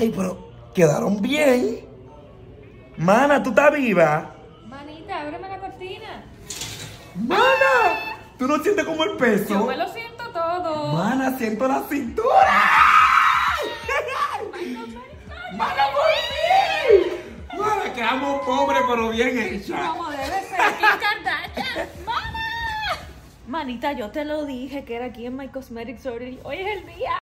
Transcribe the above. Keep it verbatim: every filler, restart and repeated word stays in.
Ay, pero quedaron bien. Mana, ¿tú estás viva? Manita, ábreme la cortina. Mana, ¿tú no sientes como el peso? Yo me lo siento todo. Mana, siento la cintura. Mana, por fin. Mana, quedamos pobres pero bien hechas. Como debe ser, Kim Kardashian. ¡Mana! Manita, yo te lo dije que era aquí en My Cosmetic Surgery. Hoy es el día.